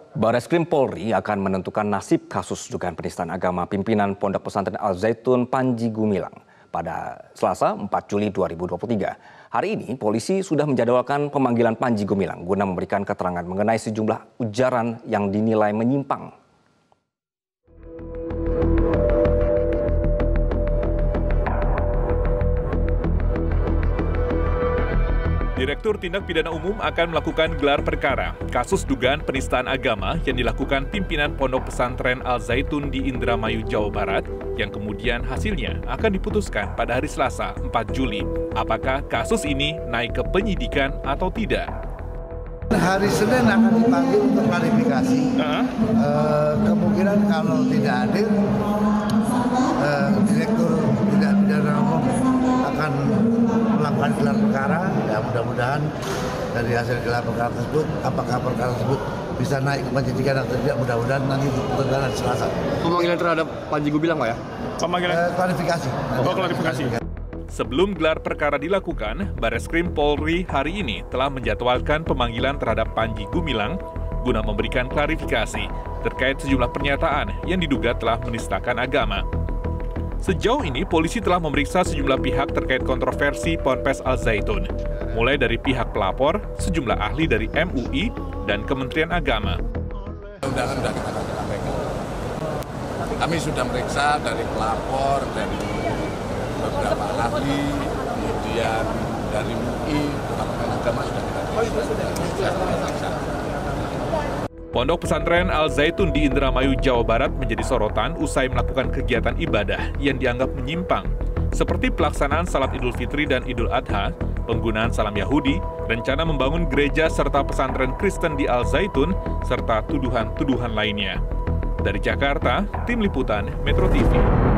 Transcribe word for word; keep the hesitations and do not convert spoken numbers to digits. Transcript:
Bareskrim Polri akan menentukan nasib kasus dugaan penistaan agama pimpinan Pondok Pesantren Al Zaitun Panji Gumilang pada Selasa empat Juli dua ribu dua puluh tiga. Hari ini polisi sudah menjadwalkan pemanggilan Panji Gumilang guna memberikan keterangan mengenai sejumlah ujaran yang dinilai menyimpang. Direktur Tindak Pidana Umum akan melakukan gelar perkara kasus dugaan penistaan agama yang dilakukan pimpinan Pondok Pesantren Al Zaitun di Indramayu, Jawa Barat, yang kemudian hasilnya akan diputuskan pada hari Selasa empat Juli. Apakah kasus ini naik ke penyidikan atau tidak? Hari Senin akan dipanggil untuk klarifikasi. Uh-huh. Uh, kemungkinan kalau tidak hadir, uh, Direktur Tindak Pidana Umum akan melakukan gelar perkara. Ya mudah-mudahan dari hasil gelar perkara tersebut, apakah perkara tersebut bisa naik ke penyidikan atau tidak, mudah-mudahan nanti diputuskan hari Selasa. Pemanggilan terhadap Panji Gumilang, Pak ya? Pemanggilan uh, klarifikasi. Oh, klarifikasi. Sebelum gelar perkara dilakukan, Bareskrim Polri hari ini telah menjadwalkan pemanggilan terhadap Panji Gumilang guna memberikan klarifikasi terkait sejumlah pernyataan yang diduga telah menistakan agama. Sejauh ini, polisi telah memeriksa sejumlah pihak terkait kontroversi Ponpes Al Zaitun, mulai dari pihak pelapor, sejumlah ahli dari M U I, dan Kementerian Agama. Undangan sudah kita sampaikan. Kami sudah meriksa dari pelapor, dari beberapa ahli, kemudian dari M U I, Kementerian Agama sudah kita periksa. Pondok Pesantren Al Zaitun di Indramayu, Jawa Barat menjadi sorotan usai melakukan kegiatan ibadah yang dianggap menyimpang, seperti pelaksanaan salat Idul Fitri dan Idul Adha, penggunaan salam Yahudi, rencana membangun gereja serta pesantren Kristen di Al Zaitun, serta tuduhan-tuduhan lainnya. Dari Jakarta, Tim Liputan Metro T V.